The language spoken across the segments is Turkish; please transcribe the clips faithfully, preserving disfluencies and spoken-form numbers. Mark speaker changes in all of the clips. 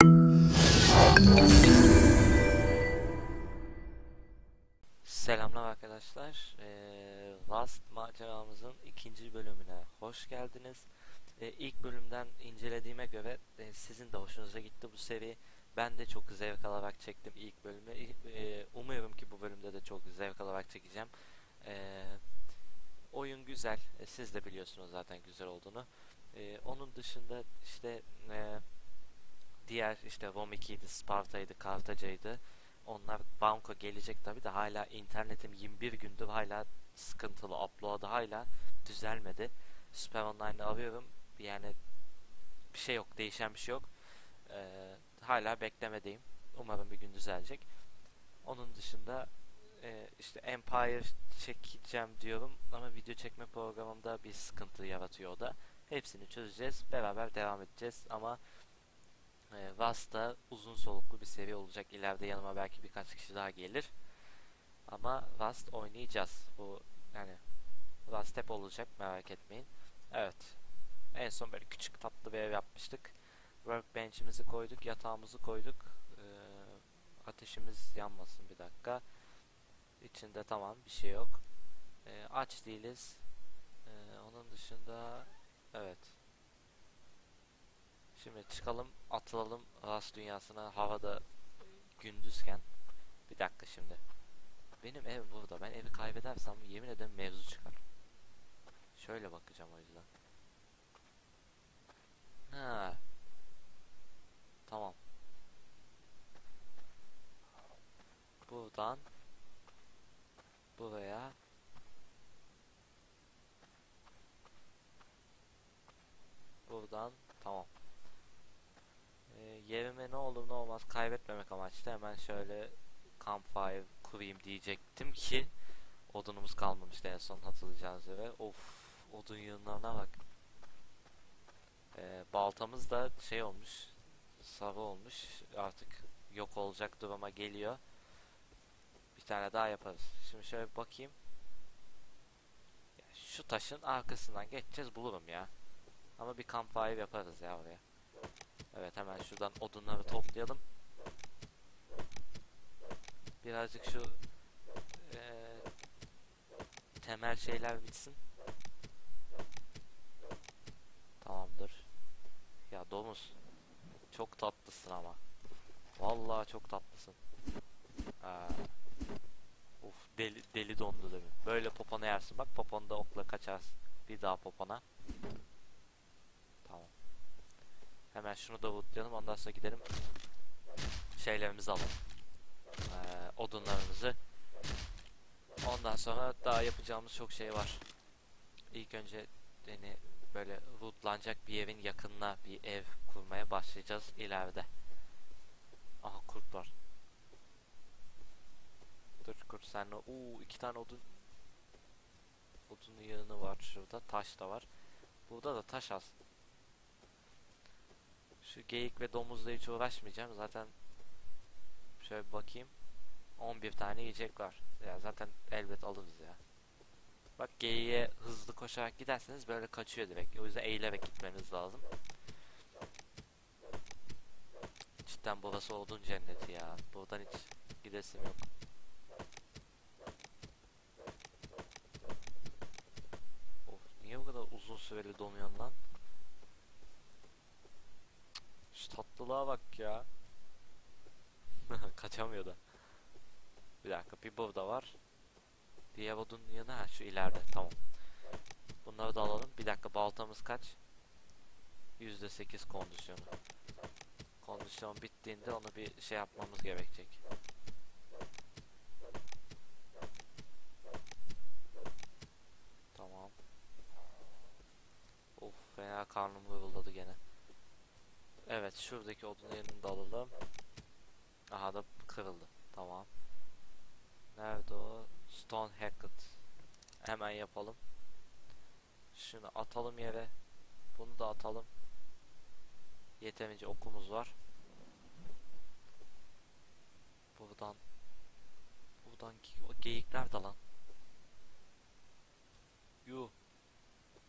Speaker 1: Selamlar arkadaşlar. Ee, Rust maceramızın ikinci bölümüne hoş geldiniz. Ee, ilk bölümden incelediğime göre e, sizin de hoşunuza gitti bu seri. Ben de çok zevk alarak çektim ilk bölümü. Ee, umuyorum ki bu bölümde de çok zevk alarak çekeceğim. Ee, oyun güzel. Ee, siz de biliyorsunuz zaten güzel olduğunu. Ee, onun dışında işte e, diğer işte Rom ikiydi, Sparta'ydı, Kartaca'ydı. Onlar banko gelecek tabi de hala internetim yirmi bir gündür hala sıkıntılı, upload hala düzelmedi. Süper Online'ı arıyorum, yani bir şey yok, değişen bir şey yok. Ee, hala beklemedeyim. Umarım bir gün düzelecek. Onun dışında e, işte Empire çekeceğim diyorum ama video çekme programımda bir sıkıntı yaratıyor o da. Hepsini çözeceğiz, beraber devam edeceğiz ama e, Rust'ta uzun soluklu bir seri olacak. İleride yanıma belki birkaç kişi daha gelir. Ama Rust oynayacağız. Bu yani Rust hep olacak, merak etmeyin. Evet. En son böyle küçük tatlı bir ev yapmıştık. Workbench'imizi koyduk, yatağımızı koyduk. Ee, ateşimiz yanmasın bir dakika. İçinde tamam bir şey yok. Ee, aç değiliz. Ee, onun dışında evet. Şimdi çıkalım, atılalım Rust dünyasına havada gündüzken. Bir dakika şimdi. Benim ev burada. Ben evi kaybedersem yemin ederim mevzu çıkar. Şöyle bakacağım o yüzden. Ha, tamam. Buradan buraya buradan tamam. Ee, yerime ne olur ne olmaz kaybetmemek amaçlı hemen şöyle campfire kurayım diyecektim ki odunumuz kalmamıştı en son, hatırlayacağınız üzere. Of, odun yığınlarına bak. Ee, baltamız da şey olmuş, sarı olmuş, artık yok olacak duruma geliyor. Bir tane daha yaparız. Şimdi şöyle bir bakayım. Şu taşın arkasından geçeceğiz, bulurum ya. Ama bir campfire yaparız ya oraya. Evet, hemen şuradan odunları toplayalım. Birazcık şu ee, temel şeyler bitsin. Tamamdır. Ya domuz. Çok tatlısın ama. Vallahi çok tatlısın. Aa, uf, deli, deli dondu değil mi? Böyle popona yersin. Bak, poponda okla kaçarsın. Bir daha popona. Tamam. Hemen şunu da lootlayalım. Ondan sonra gidelim. Şeylerimizi alalım. Ee, odunlarımızı. Ondan sonra daha yapacağımız çok şey var. İlk önce yani böyle lootlanacak bir evin yakınına bir ev kurmaya başlayacağız ileride. Aha, kurt var. Dur kurt, senle. Uuu, iki tane odun odun yığını var şurada. Taş da var. Burada da taş az. Şu geyik ve domuzla hiç uğraşmayacağım. Zaten şöyle bir bakayım. on bir tane yiyecek var. Ya zaten elbet alırız ya. Bak, geyiğe hızlı koşarak giderseniz böyle kaçıyor direkt. O yüzden eğilerek gitmeniz lazım. Cidden burası odun cenneti ya. Buradan hiç gidesim yok. Of, niye bu kadar uzun süreli donuyorsun lan? Şu tatlılığa bak ya. Kaçamıyor da. Bir dakika, bir burada var. Diğer odun yanı, ha şu ileride, tamam. Bunları da alalım. Bir dakika, baltamız kaç? yüzde sekiz kondisyonu. Kondisyon bittiğinde onu bir şey yapmamız gerekecek. Tamam. Of, fena karnım guruldadı gene. Evet, şuradaki odun yanını da alalım. Aha, da kırıldı. Tamam. Nerede o? Stone Hacket. Hemen yapalım. Şunu atalım yere. Bunu da atalım. Yeterince okumuz var. Buradan Buradan o geyikler de lan. Yuh.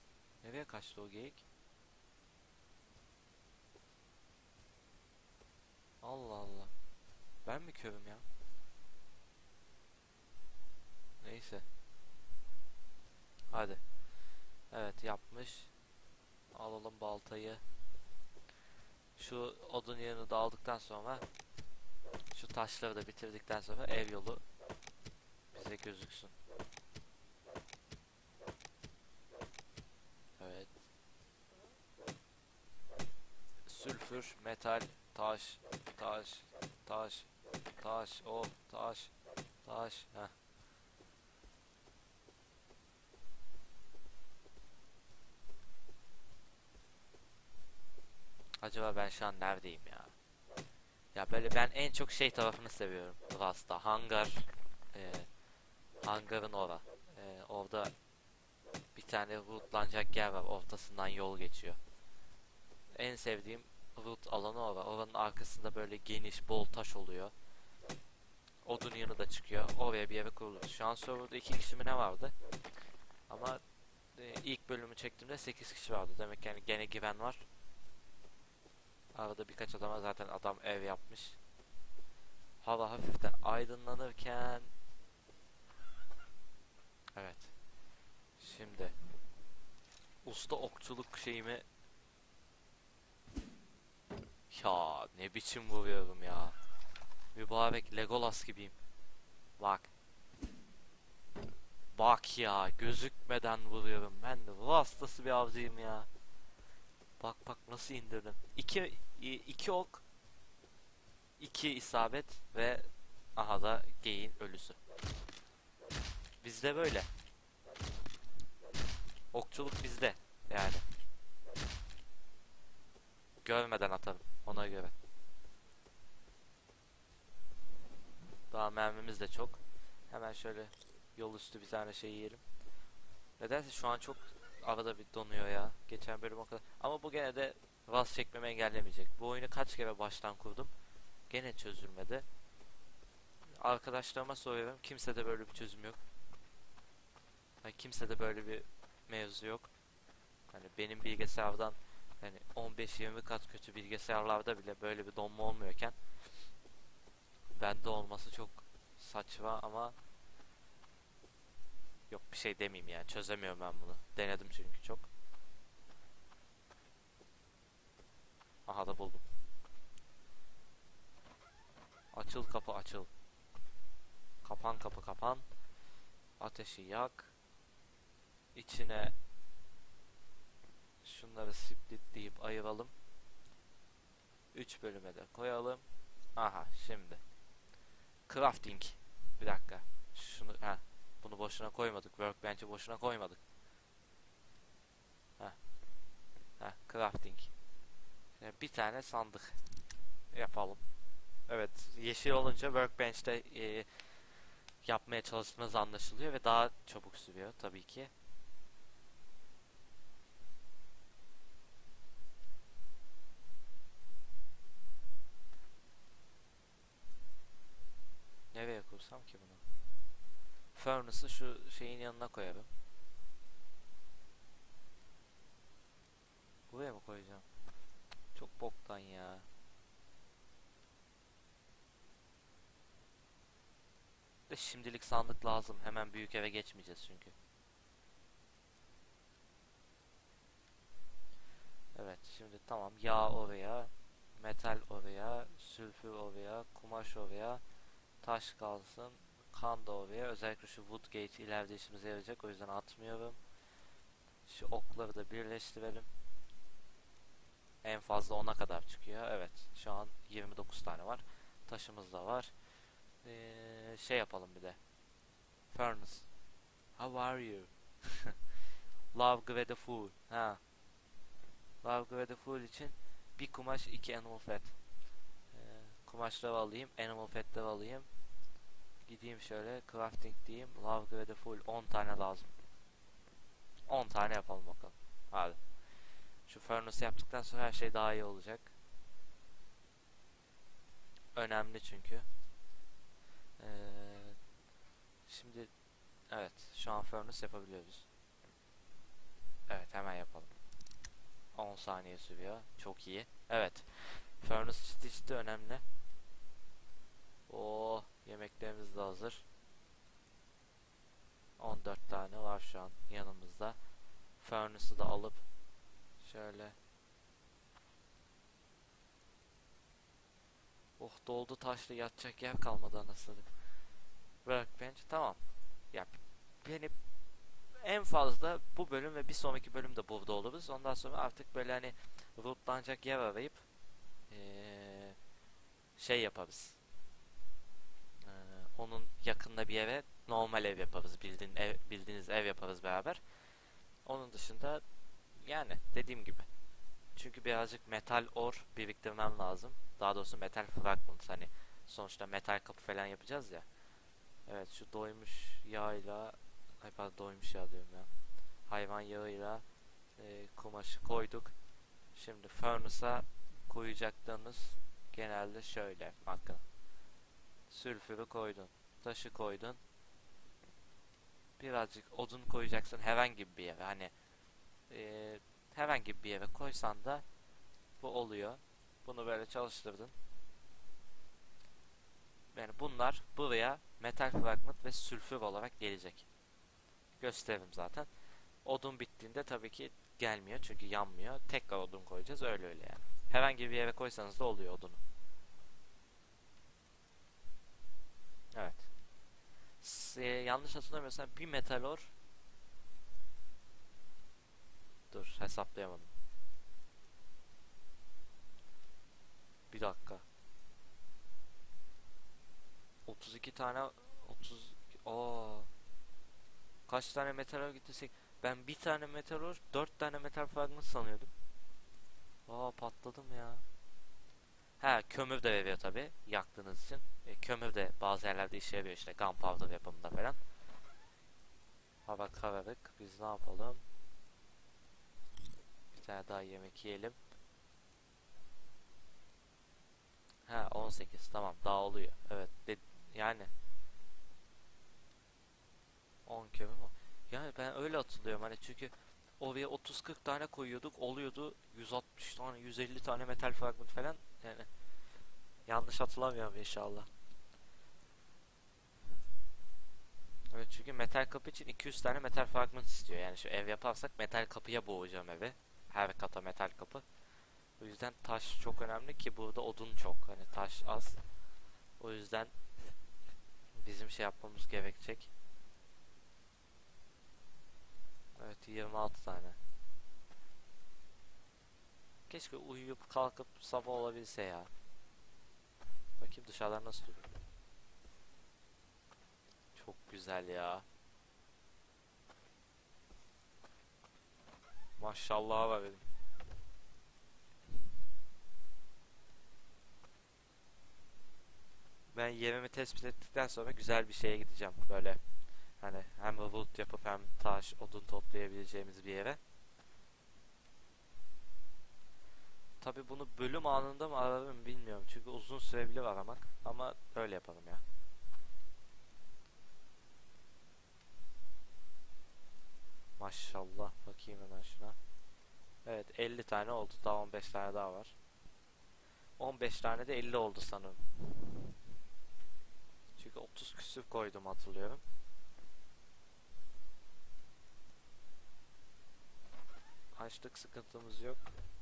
Speaker 1: Nereye kaçtı o geyik? Ben mi körüm ya? Neyse. Hadi. Evet, yapmış. Alalım baltayı. Şu odun yerini de aldıktan sonra, şu taşları da bitirdikten sonra ev yolu bize gözüksün. Evet. Sülfür, metal, taş, taş, taş, taş, oh, taş, taş. Heh. Acaba ben şu an neredeyim ya? Ya böyle ben en çok şey tarafını seviyorum Rust'ta. Hangar, e, hangarın ora. E, orada bir tane rootlanacak yer var. Ortasından yol geçiyor. En sevdiğim root alanı ora. Oranın arkasında böyle geniş, bol taş oluyor. Odun yanı da çıkıyor. Oraya bir yere kurulur. Şu an serverda iki kişi mi ne vardı? Ama e, ilk bölümü çektiğimde sekiz kişi vardı. Demek yani gene giren var. Arada birkaç adama zaten adam ev yapmış. Hava hafiften aydınlanırken, evet, şimdi usta okçuluk şeyimi, ya ne biçim vuruyorum ya, mübarek Legolas gibiyim. Bak bak ya, gözükmeden vuruyorum. Ben de bu hastası bir avcıyım ya. Bak bak nasıl indirdim. iki iki ok, iki isabet ve aha da geyin ölüsü. Bizde böyle. Okçuluk bizde yani. Görmeden atarım ona göre. Daha mermimiz de çok. Hemen şöyle yol üstü bir tane şey yiyelim. Nedense şu an çok arada bir donuyor ya. Geçen bölüm o kadar. Ama bu gene de Rust çekmemi engellemeyecek. Bu oyunu kaç kere baştan kurdum. Gene çözülmedi. Arkadaşlarıma soruyorum. Kimsede böyle bir çözüm yok. Yani kimsede böyle bir mevzu yok. Hani benim bilgisayardan hani on beş yirmi kat kötü bilgisayarlarda bile böyle bir donma olmuyorken bende olması çok saçma ama yok bir şey demeyeyim yani, çözemiyorum ben bunu. Denedim çünkü çok. Aha da buldum. Açıl kapı açıl. Kapan kapı kapan. Ateşi yak. İçine şunları splitleyip ayıralım. üç bölüme de koyalım. Aha şimdi. Crafting. Bir dakika. Şunu ha. Bunu boşuna koymadık. Workbench'i boşuna koymadık. Ha. Ha, crafting. Şimdi bir tane sandık yapalım. Evet, yeşil olunca Workbench'te e, yapmaya çalıştığınız anlaşılıyor ve daha çabuk sürüyor tabii ki. Nereye kursam ki bunu? Furnace'ı şu şeyin yanına koyarım. Buraya mı koyacağım? Çok boktan ya. De şimdilik sandık lazım. Hemen büyük eve geçmeyeceğiz çünkü. Evet, şimdi tamam. Yağ oraya, metal oraya, sülfür oraya, kumaş oraya, taş kalsın, kan da oraya. Özellikle şu wood gate ileride işimize yarayacak. O yüzden atmıyorum. Şu okları da birleştirelim. En fazla ona kadar çıkıyor. Evet, şu an yirmi dokuz tane var. Taşımız da var. Ee, şey yapalım bir de. Furnace. How are you? Love Grateful. Ha. Love Grateful için bir kumaş, iki animal fat. Ee, kumaşları alayım, animal fat'ları alayım. Gideyim şöyle crafting diyeyim. Love Grateful on tane lazım. on tane yapalım bakalım. Hadi. Şu furnace yaptıktan sonra her şey daha iyi olacak. Önemli çünkü. Ee, şimdi evet, şu an furnace yapabiliyoruz. Evet, hemen yapalım. on saniye sürüyor. Çok iyi. Evet. Furnace ciddi ciddi önemli. Yemeklerimiz de hazır. on dört tane var şu an yanımızda. Furnace'ı da alıp şöyle. Oh, doldu taşlı, yatacak yer kalmadı anasını. Workbench tamam. Ya beni en fazla bu bölüm ve bir sonraki bölümde burada oluruz. Ondan sonra artık böyle hani lootlanacak yer arayıp ee, şey yaparız. Ee, onun yakında bir eve normal ev yaparız. Bildiğin ev, bildiğiniz ev yaparız beraber. Onun dışında yani dediğim gibi. Çünkü birazcık metal ore biriktirmem lazım. Daha doğrusu metal fragment. Hani sonuçta metal kapı falan yapacağız ya. Evet, şu doymuş yağıyla, ay pardon, doymuş yağ diyorum ya. Hayvan yağıyla e, kumaşı koyduk. Şimdi furnace'a koyacaklarınız genelde şöyle. Bakın. Sülfürü koydun. Taşı koydun. Birazcık odun koyacaksın herhangi bir yere. Hani e, herhangi bir yere koysan da bu oluyor. Bunu böyle çalıştırdın. Yani bunlar buraya metal fragment ve sülfür olarak gelecek. Gösteririm zaten. Odun bittiğinde tabii ki gelmiyor çünkü yanmıyor. Tekrar odun koyacağız, öyle öyle yani. Herhangi bir yere koysanız da oluyor odunu. Evet. S yanlış hatırlamıyorsam bir metal ore. Dur, hesaplayamadım. Bir dakika. otuz iki tane otuz Aa. Kaç tane metal ore gittiysek, ben bir tane metal ore dört tane metal fragment sanıyordum. Aa, patladım ya. Ha, kömür de veriyor tabi yaktığınız için. E, kömür de bazı yerlerde işe yarıyor, işte gunpowder yapımında falan. Hava kararık. Biz ne yapalım? Bir tane daha yemek yiyelim. Ha, on sekiz, tamam, daha oluyor. Evet de, yani on kömür mü? Yani ben öyle hatırlıyorum hani, çünkü oraya otuz kırk tane koyuyorduk, oluyordu yüz altmış tane yüz elli tane metal fragment falan, yani yanlış hatırlamıyorum inşallah. Evet, çünkü metal kapı için iki yüz tane metal fragment istiyor. Yani şu ev yaparsak metal kapıya boğacağım evi. Her kata metal kapı. O yüzden taş çok önemli ki burada odun çok. Hani taş az. O yüzden bizim şey yapmamız gerekecek. Evet, yirmi altı tane. Keşke uyuyup kalkıp sabah olabilse ya. Bakayım dışarıdan nasıl duruyor. Çok güzel ya. Maşallah var benim. Ben yerimi tespit ettikten sonra güzel bir şeye gideceğim. Böyle hani hem wood yapıp hem taş, odun toplayabileceğimiz bir yere. Tabi bunu bölüm anında mı ararım bilmiyorum. Çünkü uzun sürebilir aramak. Ama öyle yapalım ya. Maşallah. Bakayım hemen şuna. Evet, elli tane oldu. Daha on beş tane daha var. on beş tane de elli oldu sanırım. Çünkü otuz küsür koydum hatırlıyorum. Açlık sıkıntımız yok.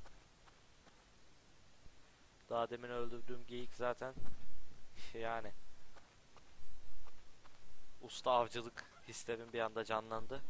Speaker 1: Daha demin öldürdüğüm geyik zaten yani usta avcılık hislerim bir anda canlandı.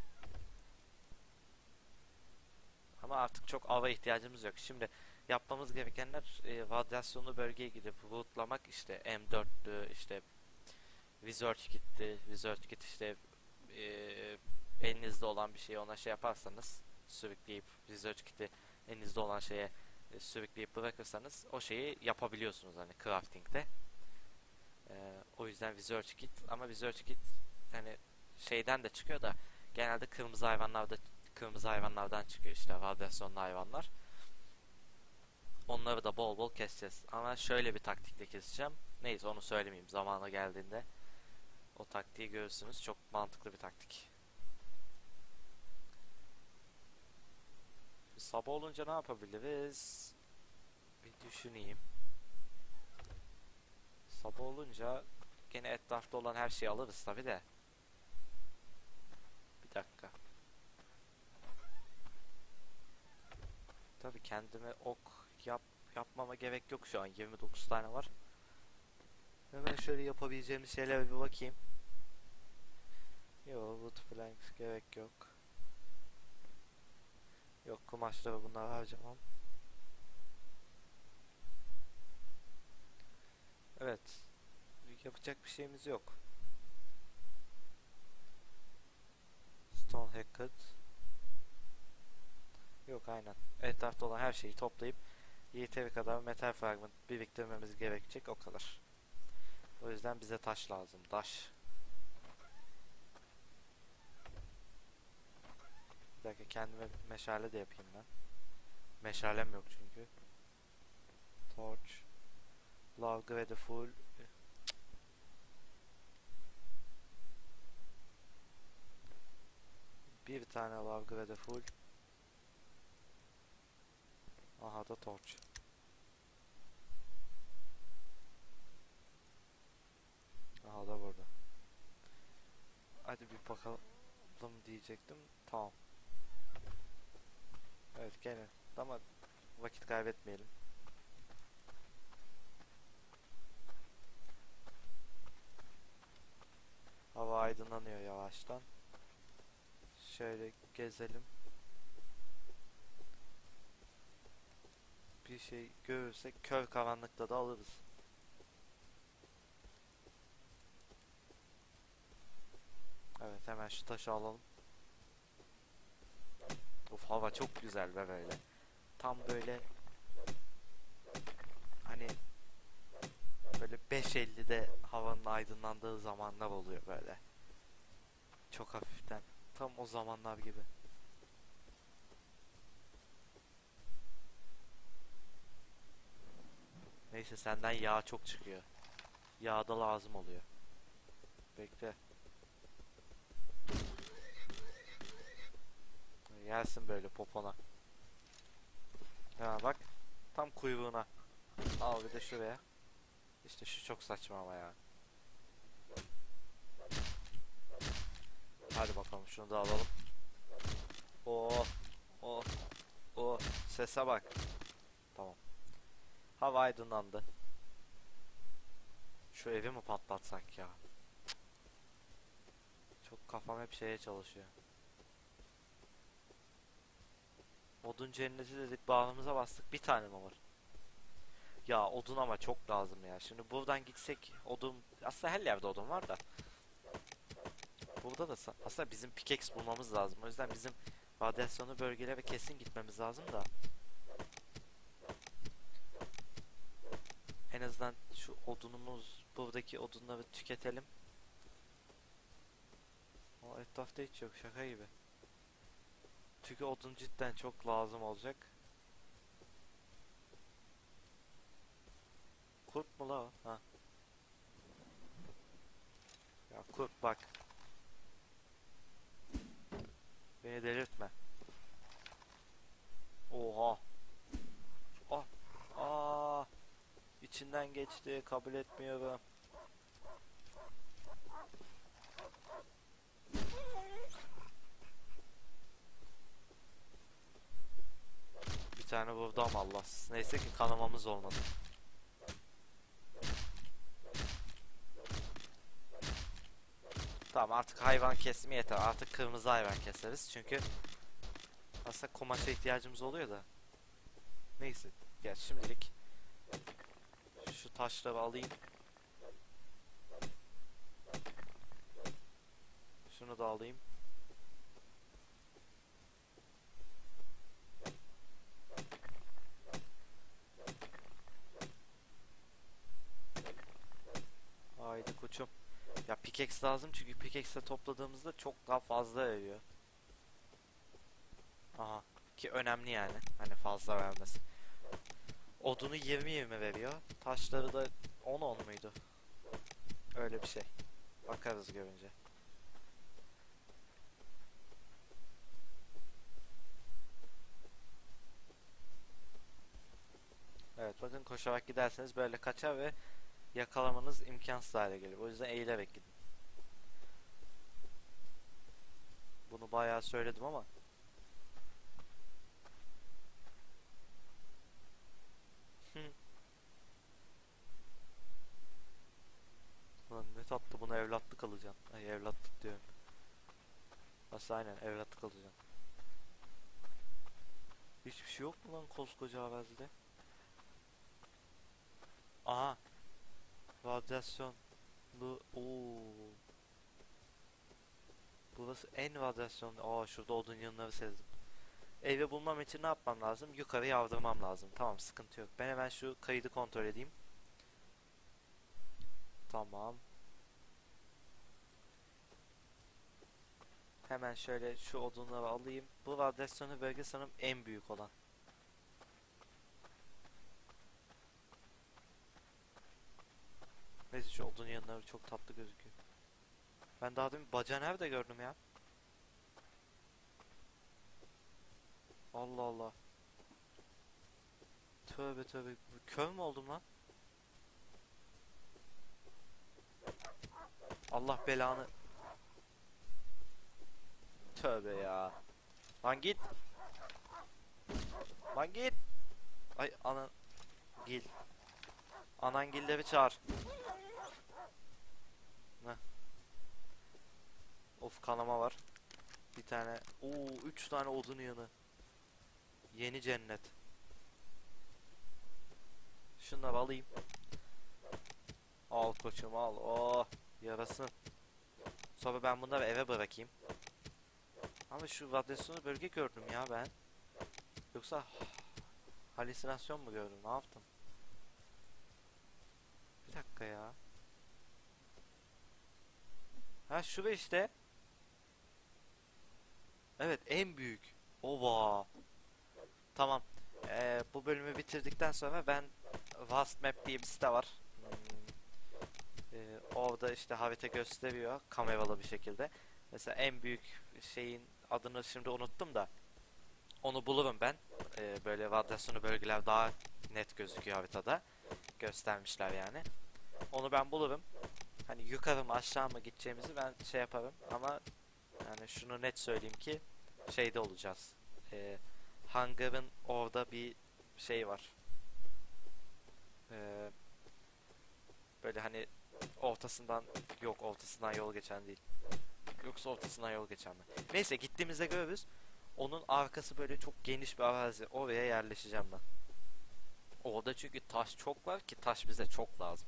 Speaker 1: Ama artık çok ava ihtiyacımız yok. Şimdi yapmamız gerekenler e, radyasyonlu bölgeye gidip lootlamak, işte M dörtlü, işte Research Kit'ti. Research Kit işte e, elinizde olan bir şeyi ona şey yaparsanız, sürükleyip Research Kit'i elinizde olan şeye e, sürükleyip bırakırsanız o şeyi yapabiliyorsunuz hani crafting'de. E, o yüzden Research Kit, ama Research Kit hani şeyden de çıkıyor da genelde kırmızı hayvanlarda kırmızı hayvanlardan çıkıyor, işte radyasyonlu hayvanlar. Onları da bol bol keseceğiz. Ama şöyle bir taktikle keseceğim. Neyse, onu söylemeyeyim. Zamanı geldiğinde o taktiği görürsünüz. Çok mantıklı bir taktik. Sabah olunca ne yapabiliriz? Bir düşüneyim. Sabah olunca gene etrafta olan her şeyi alırız tabi de. Bir dakika. Tabi kendime ok yap yapmama gerek yok şu an. yirmi dokuz tane var. Hemen şöyle yapabileceğimiz şeylere bir bakayım. Yok, wood planks gerek yok. Yok, kumaşları bunları harcamam. Evet. Yapacak bir şeyimiz yok. Stone Hacket. Yok, aynen. Etrafta olan her şeyi toplayıp yeteri kadar metal fragment biriktirmemiz gerekecek, o kadar. O yüzden bize taş lazım. Taş. Bir dakika, kendime meşale de yapayım ben. Meşalem yok çünkü. Torch. Log ve de full. Bir tane log ve de full. Aha da torch. Aha da burada. Hadi bir bakalım diyecektim. Tamam. Evet, gene. Ama vakit kaybetmeyelim. Hava aydınlanıyor yavaştan. Şöyle gezelim. Bir şey görürsek kör karanlıkta da alırız. Evet, hemen şu taşı alalım. Of, hava çok güzel be böyle. Tam böyle hani böyle beş ellide havanın aydınlandığı zamanlar oluyor böyle. Çok hafiften. Tam o zamanlar gibi. Neyse, senden yağ çok çıkıyor. Yağ da lazım oluyor. Bekle. Gelsin böyle popona. Ya bak. Tam kuyruğuna. Al bir de şuraya. İşte şu çok saçma ama ya. Hadi bakalım, şunu da alalım. Oh. Oh. Oh. Sese bak. Tamam. Hava aydınlandı. Şu evi mi patlatsak ya? Çok kafam hep şeye çalışıyor. Odun cenneti dedik, bağımıza bastık. Bir tane mi var? Ya odun ama çok lazım ya. Şimdi buradan gitsek odun... Aslında her yerde odun var da. Burada da aslında bizim pickaxe bulmamız lazım. O yüzden bizim radyasyonlu bölgelere kesin gitmemiz lazım da. En azından şu odunumuz, buradaki odunları tüketelim. O etrafta hiç yok, şaka gibi. Çünkü odun cidden çok lazım olacak. Kurt mu la o? Ha. Ya kurt bak. Beni delirtme. Oha. Ah. Aa. İçinden geçti. Kabul etmiyorum. Bir tane vurdu ama Allah. Neyse ki kanamamız olmadı. Tamam, artık hayvan kesimi yeter. Artık kırmızı hayvan keseriz. Çünkü aslında kumaşa ihtiyacımız oluyor da. Neyse. Gel şimdilik şu taşları alayım. Şunu da alayım. Haydi koçum. Ya pickaxe lazım çünkü pickaxe'le topladığımızda çok daha fazla veriyor. Aha. Ki önemli yani. Hani fazla vermesi. Odunu yirmi yirmi veriyor. Taşları da on on muydu? Öyle bir şey. Bakarız görünce. Evet, bakın koşarak giderseniz böyle kaçar ve yakalamanız imkansız hale geliyor. O yüzden eğilerek gidin. Bunu bayağı söyledim ama lan ne tatlı, bunu evlatlık alacaksın. Ay, evlatlık diyorum. Aslında aynen evlatlık alacaksın. Hiçbir şey yok mu lan koskoca arazide? Aha. Radyasyonlu. Oo. Burası en radyasyonlu. Aa, şurada odun yığınları sezdim. Evi bulmam için ne yapmam lazım? Yukarı yavdırmam lazım. Tamam, sıkıntı yok. Ben hemen şu kaydı kontrol edeyim. Tamam. Hemen şöyle şu odunları alayım. Bu radyasyonlu bölge sanırım en büyük olan. Neyse, şu odun yanları çok tatlı gözüküyor. Ben daha demin baca nerede gördüm ya? Allah Allah. Tövbe tövbe. Kör mü oldum lan? Allah belanı. Tövbe ya. Lan git. Lan git. Ay ana. Gil. Anangilleri çağır. Heh. Of, kanama var. Bir tane. Oo, üç tane odun yanı. Yeni cennet. Şunları alayım. Al koçum al. Oh, yarasın. Sonra ben bunları eve bırakayım. Ama şu radyasyonlu bölge gördüm ya ben. Yoksa halüsinasyon mu gördüm? Ne yaptım? Bir dakika ya. Ha, şu işte. Evet, en büyük. Ova. Tamam. Ee, bu bölümü bitirdikten sonra ben Vast Map diye bir site var. Hmm, ee, orada işte harita gösteriyor kameralı bir şekilde. Mesela en büyük şeyin adını şimdi unuttum da onu bulurum ben. Ee, böyle radyasyonlu bölgeler daha net gözüküyor haritada. Göstermişler yani. Onu ben bulurum. Hani yukarı mı aşağı mı gideceğimizi ben şey yaparım ama yani şunu net söyleyeyim ki şeyde olacağız. Ee, hangarın orada bir şey var. Ee, böyle hani ortasından, yok ortasından yol geçen değil. Yoksa ortasından yol geçen mi? Neyse, gittiğimizde görürüz. Onun arkası böyle çok geniş bir arazi. Oraya yerleşeceğim ben. Orada çünkü taş çok var ki taş bize çok lazım.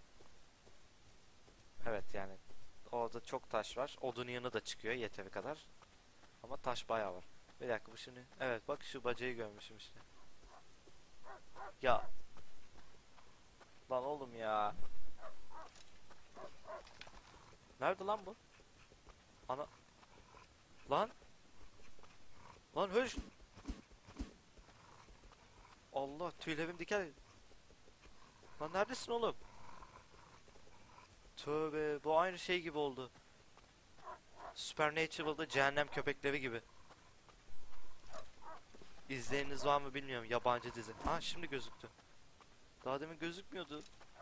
Speaker 1: Evet yani orada çok taş var. Odun yanı da çıkıyor yeteri kadar. Ama taş bayağı var. Bir dakika, bu şimdi. Evet bak, şu bacayı görmüşüm işte. Ya lan oğlum ya. Nerede lan bu? Ana. Lan. Lan höş. Allah, tüylerim diken. Lan neredesin oğlum? Tövbe, bu aynı şey gibi oldu. Supernatural'da cehennem köpekleri gibi. İzleyeniniz var mı bilmiyorum, yabancı dizi. Ha, şimdi gözüktü. Daha demin gözükmüyordu.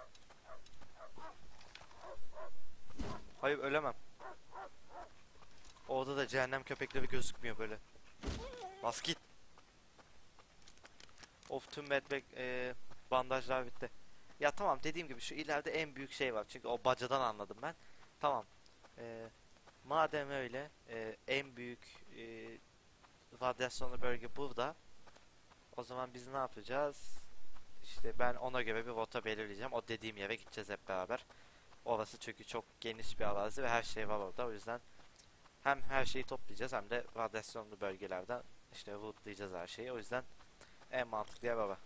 Speaker 1: Hayır, ölemem. Orada da cehennem köpekleri gözükmüyor böyle. Bas git. Of, tüm medbek e, bandajlar bitti. Ya tamam, dediğim gibi şu ileride en büyük şey var. Çünkü o bacadan anladım ben. Tamam. E, madem öyle e, en büyük e, radyasyonlu bölge burada. O zaman biz ne yapacağız? İşte ben ona göre bir rota belirleyeceğim. O dediğim yere gideceğiz hep beraber. Orası çünkü çok geniş bir arazi ve her şey var orada. O yüzden hem her şeyi toplayacağız hem de radyasyonlu bölgelerden işte rootlayacağız her şeyi. O yüzden en mantıklı yer baba.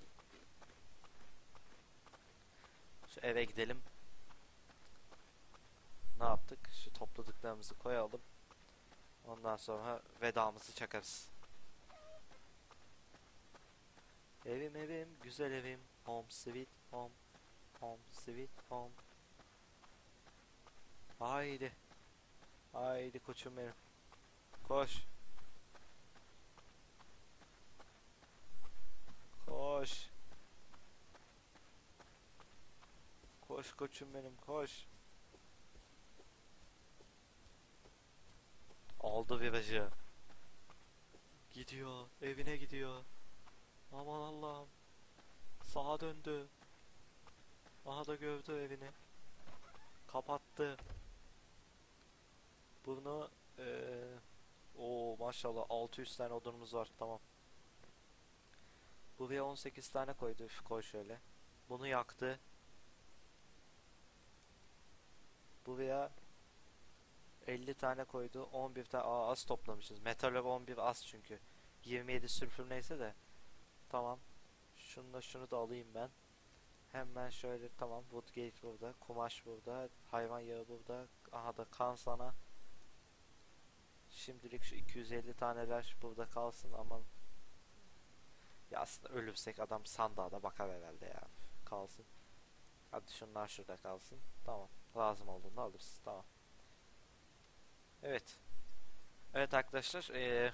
Speaker 1: Şu eve gidelim. Ne yaptık? Şu topladıklarımızı koyalım. Ondan sonra vedamızı çakarız. Evim evim, güzel evim. Home sweet home. Home sweet home. Haydi. Haydi koçum benim. Koş. Koş. Koş koçum benim, koş. Aldı virajı. Gidiyor, evine gidiyor. Aman Allah'ım. Sağa döndü. Aha da gördü evini. Kapattı. Bunu eee o maşallah altı yüz tane odunumuz var, tamam. Buraya on sekiz tane koydu, koy şöyle. Bunu yaktı. Buraya elli tane koydu. on bir tane. Aa, az toplamışız. Metal on bir az çünkü. yirmi yedi sülfür neyse de. Tamam. Şununla şunu da alayım ben. Hemen şöyle, tamam. Woodgate burada. Kumaş burada. Hayvan yağı burada. Aha da kan sana. Şimdilik şu iki yüz elli taneler burada kalsın, aman. Ya aslında ölürsek adam sandığa da bakar herhalde ya. Kalsın. Hadi şunlar şurada kalsın. Tamam. Lazım olduğunda alırız. Tamam. Evet. Evet arkadaşlar. Ee,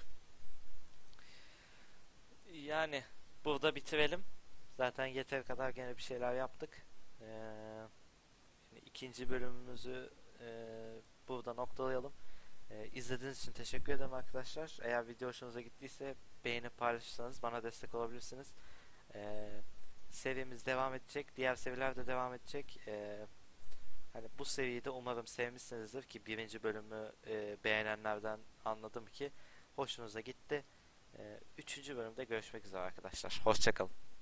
Speaker 1: yani burada bitirelim. Zaten yeter kadar gene bir şeyler yaptık. Ee, şimdi ikinci bölümümüzü e, burada noktalayalım. Ee, izlediğiniz için teşekkür ederim arkadaşlar. Eğer video hoşunuza gittiyse beğenip paylaşırsanız bana destek olabilirsiniz. Ee, serimiz devam edecek. Diğer seriler de devam edecek. Ee, hani bu seriyi de umarım sevmişsinizdir ki birinci bölümü e, beğenenlerden anladım ki hoşunuza gitti. Ee, üçüncü bölümde görüşmek üzere arkadaşlar. Hoşçakalın.